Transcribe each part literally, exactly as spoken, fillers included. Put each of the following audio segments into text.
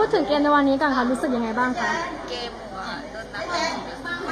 ถึงเกมในวันนี้กันค่ะรู้สึกยังไงบ้างคะゲームはどんな感じですか？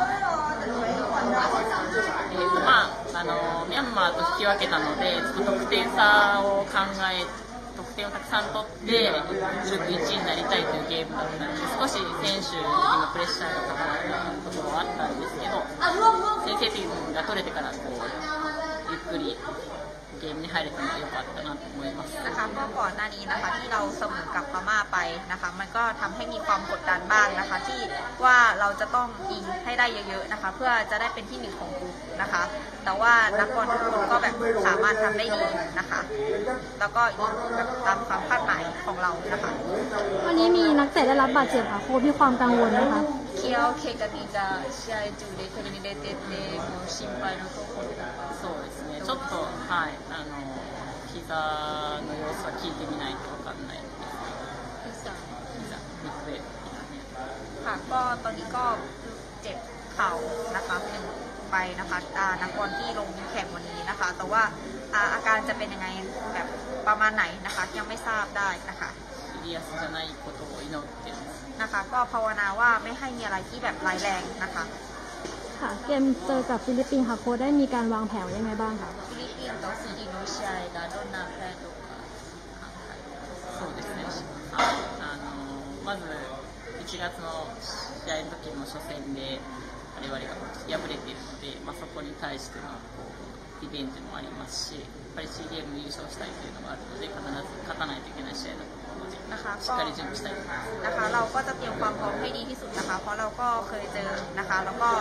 えーとまあ、あのミャンマーと引き分けたので、ちょっと得点差を考え得点をたくさん取ってグループいちいになりたいというゲームだったので、少し選手にもプレッシャーがかかったところはあったんですけど、先制点が取れてからこうゆっくりเกมนี้ให้ได้ทำได้良かったなと思いますนะคะเมื่อก่อนหน้านี้นะคะที่เราเสมอกับพม่าไปนะคะมันก็ทำให้มีความกดดันบ้างนะคะที่ว่าเราจะต้องยิงให้ได้เยอะๆนะคะเพื่อจะได้เป็นที่หนึ่งของกลุ่มนะคะแต่ว่านักบอลทุกคนก็แบบสามารถทำได้ดีนะคะแล้วก็ยิงแบบตามความคาดหมายของเรานะคะวันนี้มีนักเตะได้รับบาดเจ็บค่ะโค้ชมีความกังวลไหมคะเคียวเคกันิจะ試合中でテレビ出ててもう心配のところそうですねちょっとはいあの膝の様子は聞いてみないと分かんないですけど膝膝ビッグเวทค่ะก็ตอนนี้ก็เจ็บเข่านะคะหนึ่งไปนะคะนักบอลที่ลงแข่งวันนี้นะคะแต่ว่าอาการจะเป็นยังไงแบบประมาณไหนนะคะยังไม่ทราบได้นะคะซีเรียสจะないことを祈ってนะคะก็ภาวนาว่าไม่ให้มีอะไรที่แบบร้ายแรงนะคะค่ะเกมเจอกับฟิลิปปินส์ค่ะโค้ชได้มีการวางแผนยังไงบ้างคะฟิลิปปินส์と次の試合がどんなプランとかそうですねあのまずいちがつの試合の時の初戦で我々が敗れているので、まあ、そこに対してのこうリベンジもありますしやっぱり シー ゲーム優勝したいというのがあるので必ず勝たないといけない試合だと思うのでนะคะしっかり準備したいนะคะเราก็จะเตรียมความพร้อมให้ดีที่สุดนะคะเพราะเราก็เคยเจอนะคะแล้วก็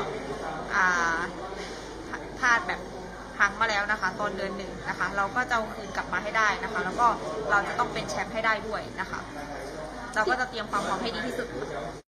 พลาดแบบพังมาแล้วนะคะตอนเดือนหนึ่งนะคะเราก็จะเอาคืนกลับมาให้ได้นะคะแล้วก็เราจะต้องเป็นแชมป์ให้ได้ด้วยนะคะเราก็จะเตรียมความพร้อมให้ดีที่สุด